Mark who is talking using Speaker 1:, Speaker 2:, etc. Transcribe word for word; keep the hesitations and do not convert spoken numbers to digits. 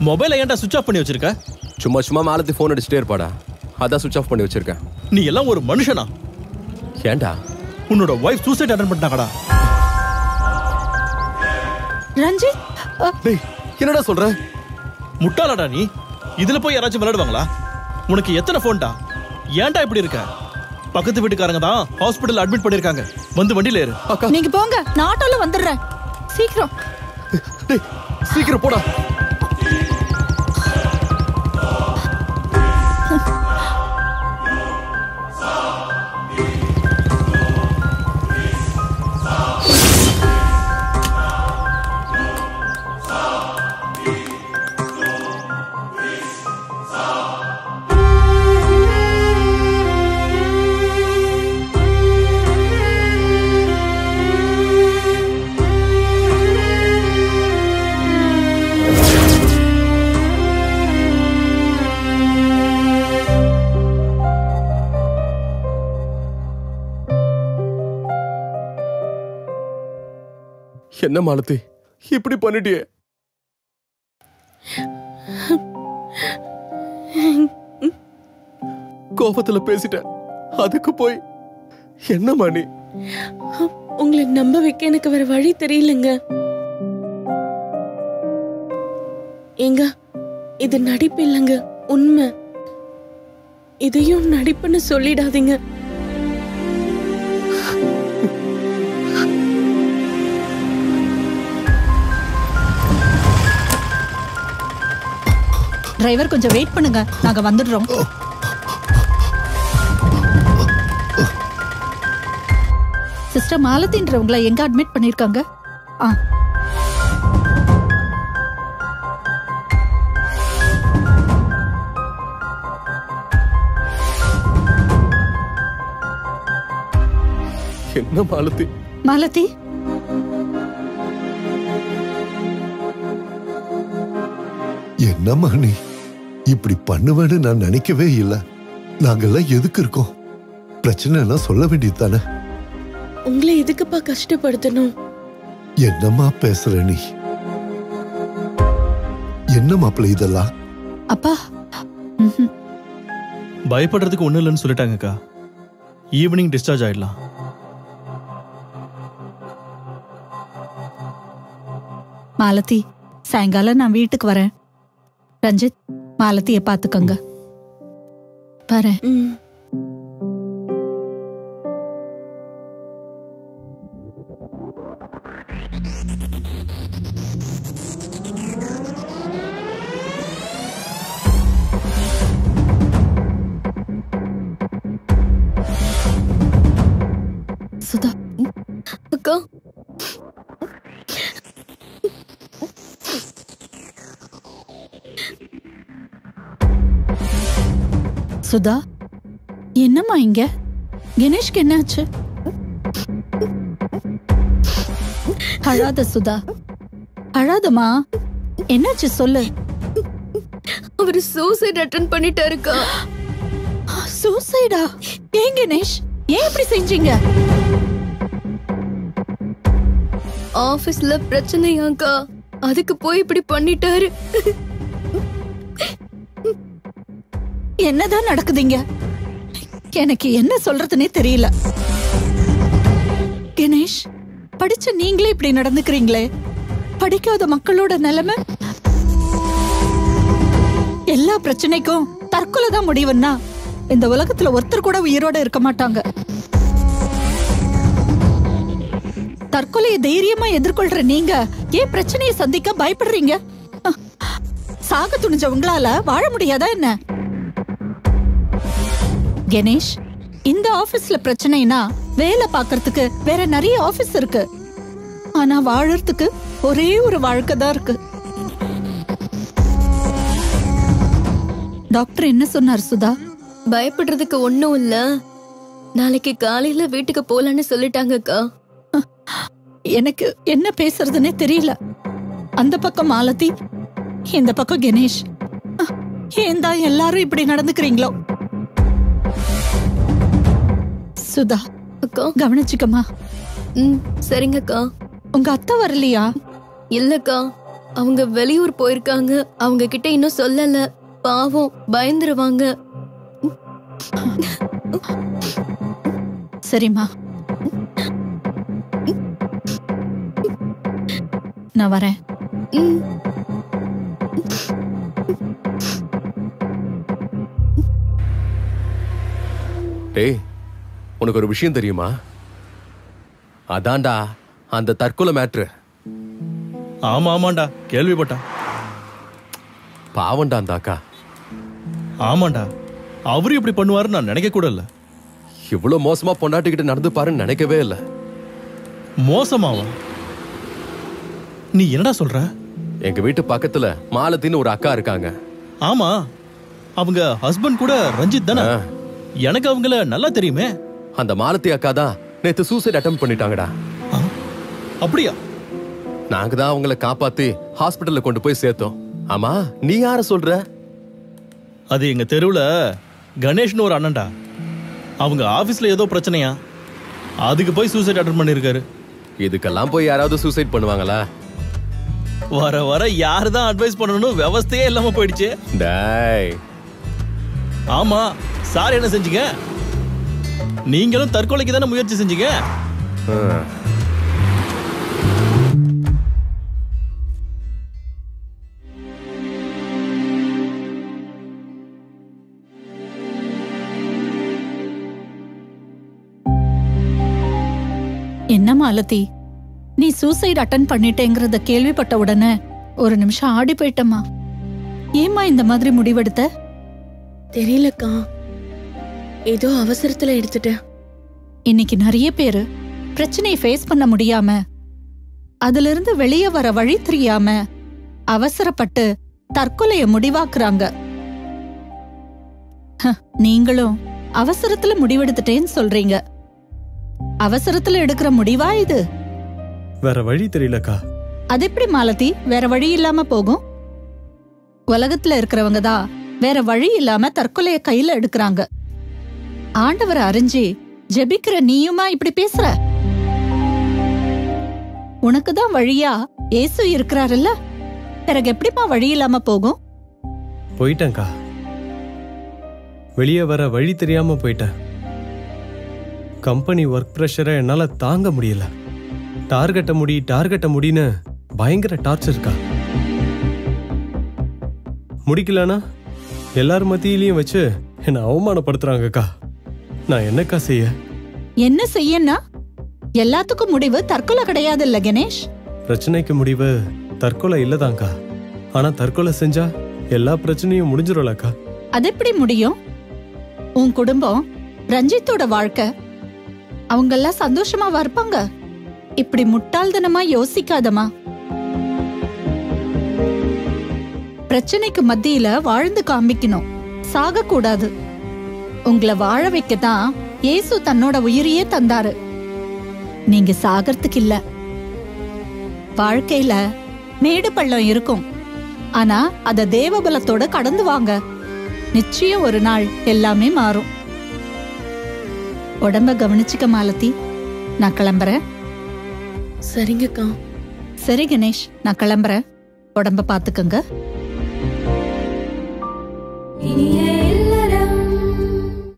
Speaker 1: மொபைலை ஏன்டா சுவிட்ச் ஆஃப் பண்ணி வச்சிருக்க?
Speaker 2: சும்மா சும்மா மாலத்தி ஃபோன் அடிச்சுட்டே இருப்பாடா, அதான் சுவிட்ச் ஆஃப் பண்ணி வச்சிருக்கேன்.
Speaker 1: நீ எல்லாம் ஒரு மனுஷனா?
Speaker 2: ஏன்டா?
Speaker 1: உன்னோட வைஃப் சூசைட் அட்டெண்ட் பண்ணிட்டாங்கடா.
Speaker 3: ரஞ்சித்,
Speaker 2: டேய் என்னடா சொல்ற?
Speaker 1: முட்டாளாடா நீ? இதுல போய் யாராச்சும் விளையாடுவாங்களா? உனக்கு எத்தனை போன்டா? ஏன்டா இப்படி இருக்க? பக்கத்து வீட்டுக்காரங்க தான் ஹாஸ்பிடல் அட்மிட் பண்ணிருக்காங்க. வந்து வண்டியில ஏறு.
Speaker 3: நீங்க போங்க, நான் ஆட்டோல வந்துடுறேன். சீக்கிரம்.
Speaker 2: டேய் சீக்கிரம் போடா. என்ன மாலதி இப்படி பண்ணிட்டியே? கோபத்துல பேசிட்டேன், அதுக்கு போய் என்னம்மா நீ?
Speaker 4: உங்களை நம்ப வைக்க எனக்கு வேற வழி தெரியலங்க. ஏங்க, இது நடிப்பு இல்லைங்க, உண்மை. இதையும் நடிப்புன்னு சொல்லிடாதீங்க.
Speaker 3: டிரைவர் கொஞ்சம் வெயிட் பண்ணுங்க, நாங்க வந்துடுறோம். சிஸ்டர் மாலதின்றவங்கள எங்க அட்மிட் பண்ணிருக்காங்க? ஆ
Speaker 2: என்ன மாலதி?
Speaker 3: மாலதி,
Speaker 5: என்னம்மா நீ இப்படி பண்ணுவேன்னு நான் நினைக்கவே இல்லை. நாங்கெல்லாம் எதுக்கு இருக்கோம்? பிரச்சனை எல்லாம் சொல்ல வேண்டியது தானே.
Speaker 4: உங்களை எதுக்குப்பா கஷ்டப்படுத்தணும்?
Speaker 5: என்னம்மா பேசுற நீ? என்ன மாப்பிள்ள இதெல்லாம்?
Speaker 3: அப்பா
Speaker 1: பயப்படுறதுக்கு ஒண்ணு இல்லைன்னு சொல்லிட்டாங்கக்கா. ஈவினிங் டிஸ்சார்ஜ் ஆயிடலாம்.
Speaker 3: மாலதி, சாயங்காலம் நான் வீட்டுக்கு வரேன். ரஞ்சித், மாலதிய பாத்துக்கங்க. வரேன். சுதா
Speaker 4: அக்கா,
Speaker 3: சுதா, என்னம்மா இங்க? கணேஷ்க்கு என்னாச்சு? அழாத சுதா, அழாதமா. என்னாச்சு சொல்லு.
Speaker 4: அவரு சூசைட் அட்டெண்ட் பண்ணிட்டாருக்கா.
Speaker 3: சூசைடா? ஏன் கணேஷ், ஏன் இப்படி செஞ்சீங்க?
Speaker 4: ஆபீஸ்ல பிரச்சனையாக்கா, அதுக்கு போய் இப்படி பண்ணிட்டாரு.
Speaker 3: என்னதான் நடக்குதுங்க? எனக்கு என்ன சொல்றதுன்னே தெரியல. கணேஷ், படிச்ச நீங்களே இப்படி நடந்துக்கிறீங்களே. படிக்காத மக்களோட நிலைமை. எல்லா பிரச்சனைக்கும் தற்கொலை தான் முடிவுன்னா இந்த உலகத்துல ஒருத்தர் கூட உயிரோட இருக்க மாட்டாங்க. தற்கொலையை தைரியமா எதிர்கொள்ற நீங்க ஏன் பிரச்சனையை சந்திக்க பயப்படுறீங்க? சாக துணிஞ்ச உங்களால வாழ முடியாதா என்ன? கணேஷ், இந்த ஆபீஸ்ல பிரச்சனைனா வேலை பார்க்கறதுக்கு வேற நிறைய ஆபீஸ் இருக்கு. ஆனா வாழறதுக்கு ஒரே ஒரு வாழ்க்கை தான் இருக்கு. டாக்டர் என்ன சொன்னார் சுதா?
Speaker 4: பயப்படுறதுக்கு ஒண்ணும் இல்ல, நாளைக்கு காலையில வீட்டுக்கு போலான்னு சொல்லிட்டாங்கக்கா.
Speaker 3: எனக்கு என்ன பேசுறதுன்னே தெரியல. அந்த பக்கம் மாலதி, இந்த பக்கம் கணேஷ். ஏன் தான் எல்லாரும் இப்படி நடந்துக்கிறீங்களோ? சுதா
Speaker 4: அக்கா,
Speaker 3: கவனிச்சுக்கமா.
Speaker 4: ம் சரிங்கக்கா.
Speaker 3: உங்க அத்தை வரலையா?
Speaker 4: இல்லக்கா, அவங்க வெளியூர் போயிருக்காங்க. அவங்க கிட்ட இன்னும் சொல்லல. பாவம், பயந்துருவாங்க.
Speaker 3: சரிம்மா, நான் வரேன்.
Speaker 4: ம்.
Speaker 2: டேய், உனக்கு ஒரு விஷயம் தெரியுமா? அதான்டா அந்த தற்கொலை மேட்ரு.
Speaker 1: ஆமா ஆமாண்டா, கேள்விப்பட்டா.
Speaker 2: பாவண்டா அந்த அக்கா.
Speaker 1: ஆமாண்டா, அவரு இப்படி பண்ணுவாருன்னு நான் நினைக்க கூட இல்ல.
Speaker 2: இவ்வளவு மோசமா பொண்டாட்டிக்கிட்ட நடந்து பாருன்னு நினைக்கவே இல்ல.
Speaker 1: மோசமாவா? நீ என்னடா சொல்ற?
Speaker 2: எங்க வீட்டு பக்கத்துல மாலத்தின்னு ஒரு அக்கா இருக்காங்க.
Speaker 1: ஆமா, அவங்க ஹஸ்பண்ட் கூட ரஞ்சித் தானே?
Speaker 2: ஆ.
Speaker 1: எனக்கு அவங்கள நல்லா தெரியுமே.
Speaker 2: அந்த மாலத்தி அக்கா தான் நேத்து சூசைட் அட்டெம்ப்ட் பண்ணிட்டாங்கடா.
Speaker 1: ஆ, அப்படியா?
Speaker 2: நாங்க தான் அவங்கள காப்பாத்தி ஹாஸ்பிடல்ல கொண்டு போய் சேர்த்தோம். ஆமா, நீ யார சொல்ற?
Speaker 1: அது எங்க தெருவுல கணேஷ்னு ஒரு அண்ணன்டா. அவங்க ஆபீஸ்ல ஏதோ பிரச்சனையா, அதுக்கு போய் சூசைட் அட்டெம்ப்ட் பண்ணிருக்காரு.
Speaker 2: இதுக்கெல்லாம் போய் யாராவது சூசைட் பண்ணுவாங்களா?
Speaker 1: வர வர யாரு தான் அட்வைஸ் பண்ணணும் விவஸ்தையே இல்லாம போயிடுச்சு.
Speaker 2: டேய்,
Speaker 1: ஆமா, சார் என்ன செஞ்சீங்க? நீங்களும் தற்கொலைக்கு தானே முயற்சி செஞ்சீங்க.
Speaker 2: ம்.
Speaker 3: என்ன மாலதி, நீ சூசைட் அட்டன் பண்ணிட்டேங்கிறத கேள்விப்பட்ட உடனே ஒரு நிமிஷம் ஆடி போயிட்டம்மா. ஏம்மா இந்த மாதிரி முடிவெடுத்த?
Speaker 6: தெரியலக்கா, ஏதோ அவசரத்துல எடுத்துட்டேன்.
Speaker 3: இன்னைக்கு நிறைய பேரு பிரச்சனையை ஃபேஸ் பண்ண முடியாம, அதுல இருந்து வெளியே வர வழி தெரியாம அவசரப்பட்டு தற்கொலைய முடிவாக்குறாங்க. ஹ, நீங்களும் அவசரத்துல முடிவெடுத்துட்டேன்னு சொல்றீங்க. அவசரத்துல எடுக்கிற முடிவா இது?
Speaker 7: வேற வழி தெரியலக்கா.
Speaker 3: அது எப்படி மாலதி வேற வழி இல்லாம போகும்? உலகத்துல இருக்கிறவங்க தான் வேற வழி இல்லாம தற்கொலைய கையில எடுக்கிறாங்க. ஆண்டவரை அறிஞ்சு ஜெபிக்கிற நீயுமா இப்படி பேசுற? உனக்குதான் வழியா ஏசு இருக்கிறாருல்ல, பிறகு எப்படிமா வழி இல்லாம போகும்?
Speaker 7: போயிட்டேன்க்கா, வெளியே வர வழி தெரியாம போயிட்டேன். கம்பெனி ஒர்க் ப்ரெஷரை என்னால தாங்க முடியல. டார்கெட்ட முடி டார்கெட்ட முடின்னு பயங்கர டார்ச்சர் இருக்கா. முடிக்கலனா எல்லார் மத்தியிலையும் வச்சு என்ன அவமானப்படுத்துறாங்கக்கா. நான் என்னக்கா செய்ய?
Speaker 3: என்ன செய்யன்னா எல்லாத்துக்கும் முடிவு தற்கொலை கிடையாது இல்ல கணேஷ்?
Speaker 7: பிரச்சனைக்கு முடிவு தற்கொலை இல்லதான்க்கா. ஆனா தற்கொலை செஞ்சா எல்லா பிரச்சனையும் முடிஞ்சிரும்லக்கா.
Speaker 3: அது எப்படி முடியும்? உன் குடும்பம், ரஞ்சித்தோட வாழ்க்கை, அவங்க எல்லாம் சந்தோஷமாவா இருப்பாங்க? இப்படி முட்டாள்தனமா யோசிக்காதமா. பிரச்சனைக்கு மத்தியில வாழ்ந்து காமிக்கணும், சாக கூடாது. உங்களை வாழ வைக்கத்தான் இயேசு தன்னோட உயிரையே தந்தாரு. நீங்க சாகறதுக்கு இல்ல. வாழ்க்கையில மேடு பள்ளம் இருக்கும், ஆனா அத தேவபலத்தோட கடந்து வாங்க. நிச்சயம் ஒரு நாள் எல்லாமே மாறும். உடம்ப கவனிச்சுக்க மாலதி, நான் கிளம்புறேன்.
Speaker 6: சரிங்கக்கா.
Speaker 3: சரி கணேஷ், நான் கிளம்புறேன். உடம்ப பாத்துக்கங்க.
Speaker 6: இனிய